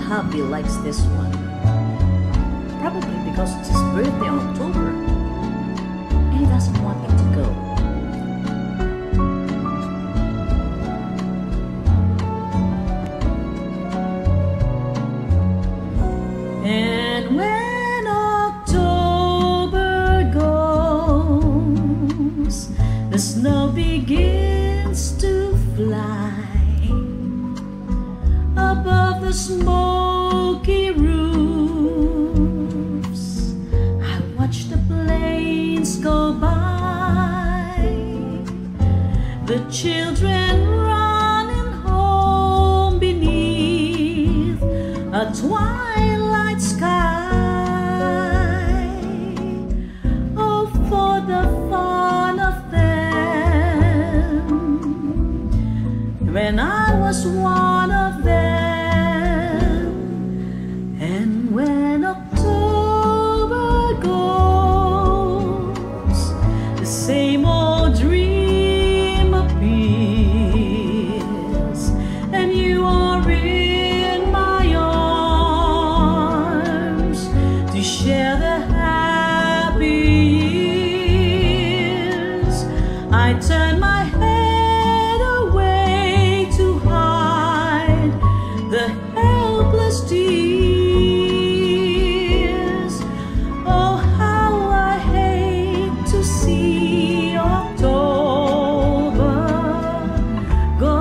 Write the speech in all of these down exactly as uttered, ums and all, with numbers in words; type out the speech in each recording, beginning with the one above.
hubby likes this one. Probably because it's his birthday on October, and he doesn't want it to go. And when October goes, the snow begins to fly above the smoky roofs. I watch the planes go by, the children running home beneath a twilight sky. Oh, for the fun of them, when I was one of them. And when October goes, the same old dream appears, and you are in my arms to share the happy years. I turn my head away to hide the helpless tears. Oh, how I hate to see October go.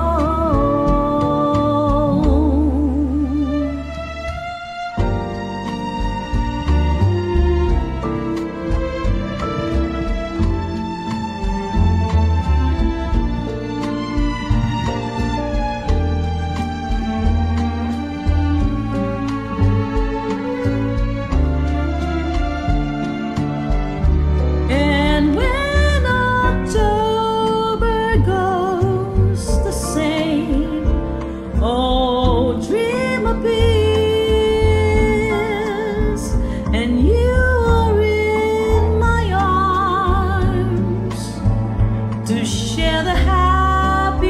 And you are in my arms to share the happy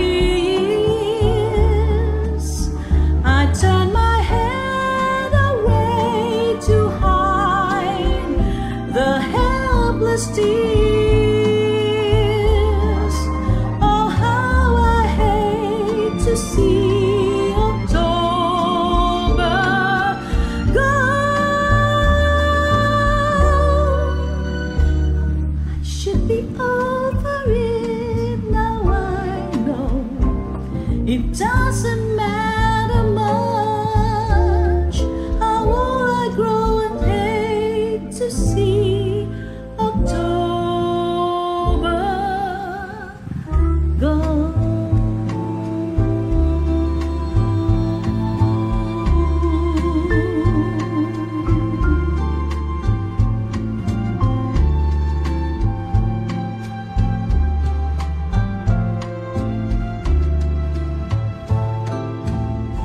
years. I turn my head away to hide the helpless tears. Oh, how I hate to see be over it. Now I know it doesn't matter much how old I grow, and hate to see October go.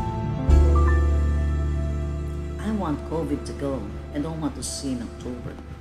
I want COVID to go. I don't want to see in October.